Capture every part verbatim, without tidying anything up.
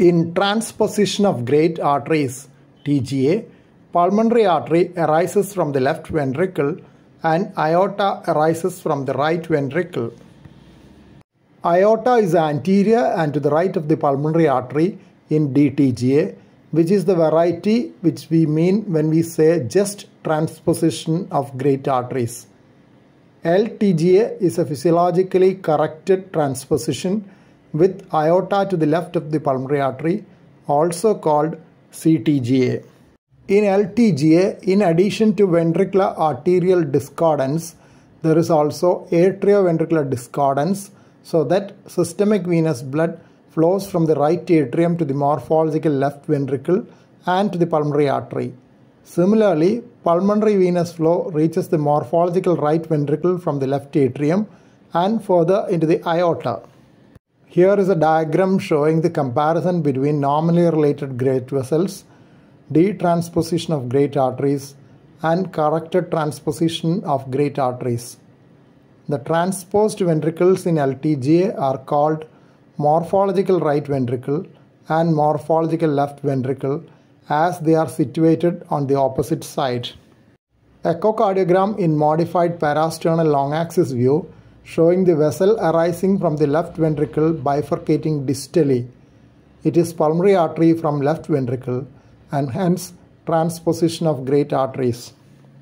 In transposition of great arteries, T G A, pulmonary artery arises from the left ventricle and aorta arises from the right ventricle. Aorta is anterior and to the right of the pulmonary artery in D T G A, which is the variety which we mean when we say just transposition of great arteries. L T G A is a physiologically corrected transposition with aorta to the left of the pulmonary artery, also called C T G A. In L T G A, in addition to ventricular arterial discordance, there is also atrioventricular discordance, so that systemic venous blood flows from the right atrium to the morphological left ventricle and to the pulmonary artery. Similarly, pulmonary venous flow reaches the morphological right ventricle from the left atrium and further into the aorta. Here is a diagram showing the comparison between normally related great vessels, detransposition of great arteries, and corrected transposition of great arteries. The transposed ventricles in L T G A are called morphological right ventricle and morphological left ventricle, as they are situated on the opposite side. Echocardiogram in modified parasternal long axis view showing the vessel arising from the left ventricle bifurcating distally. It is pulmonary artery from left ventricle and hence transposition of great arteries.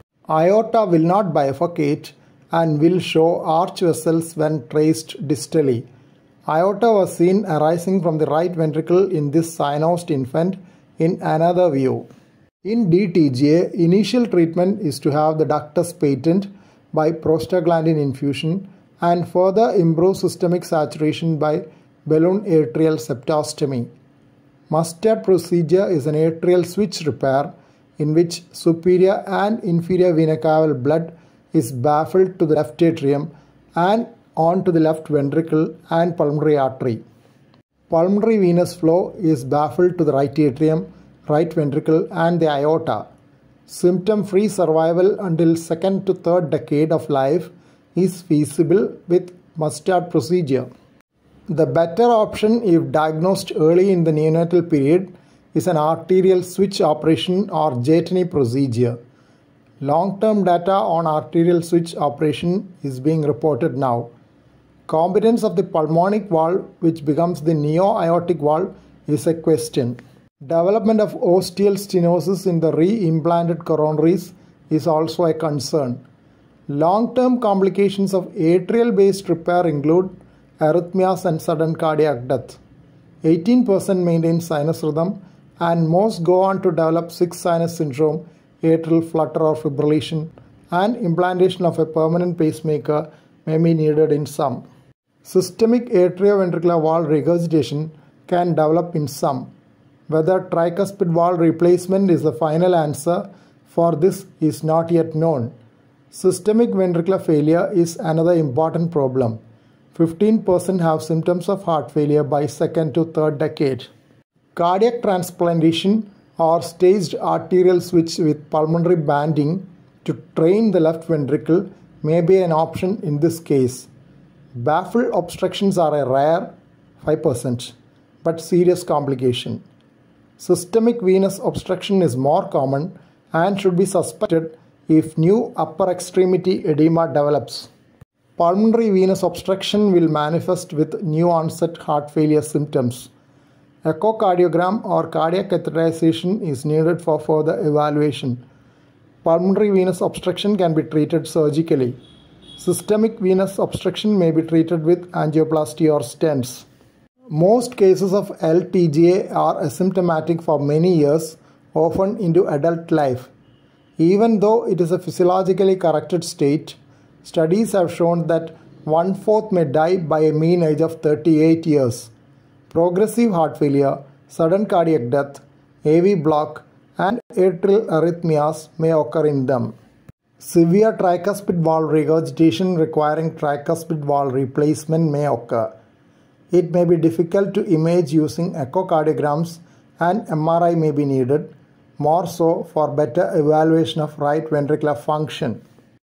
Aorta will not bifurcate and will show arch vessels when traced distally. Aorta was seen arising from the right ventricle in this cyanosed infant in another view. In D T G A, initial treatment is to have the ductus patent by prostaglandin infusion and further improve systemic saturation by balloon atrial septostomy. Mustard procedure is an atrial switch repair in which superior and inferior vena cava blood is baffled to the left atrium and on to the left ventricle and pulmonary artery. Pulmonary venous flow is baffled to the right atrium, right ventricle and the aorta. Symptom-free survival until second to third decade of life is feasible with Mustard procedure. The better option if diagnosed early in the neonatal period is an arterial switch operation or Jaytany procedure. Long-term data on arterial switch operation is being reported now. Competence of the pulmonic valve, which becomes the neo-aortic valve, is a question. Development of ostial stenosis in the re-implanted coronaries is also a concern. Long-term complications of atrial-based repair include arrhythmias and sudden cardiac death. eighteen percent maintain sinus rhythm and most go on to develop sixth sinus syndrome, atrial flutter or fibrillation, and implantation of a permanent pacemaker may be needed in some. Systemic atrioventricular valve regurgitation can develop in some. Whether tricuspid valve replacement is the final answer for this is not yet known. Systemic ventricular failure is another important problem. fifteen percent have symptoms of heart failure by second to third decade. Cardiac transplantation or staged arterial switch with pulmonary banding to train the left ventricle may be an option in this case. Baffle obstructions are a rare five percent but serious complication. Systemic venous obstruction is more common and should be suspected if new upper extremity edema develops. Pulmonary venous obstruction will manifest with new onset heart failure symptoms. Echocardiogram or cardiac catheterization is needed for further evaluation. Pulmonary venous obstruction can be treated surgically. Systemic venous obstruction may be treated with angioplasty or stents. Most cases of L T G A are asymptomatic for many years, often into adult life. Even though it is a physiologically corrected state, studies have shown that one-fourth may die by a mean age of thirty-eight years. Progressive heart failure, sudden cardiac death, A V block, and atrial arrhythmias may occur in them. Severe tricuspid valve regurgitation requiring tricuspid valve replacement may occur. It may be difficult to image using echocardiograms and M R I may be needed, more so for better evaluation of right ventricular function.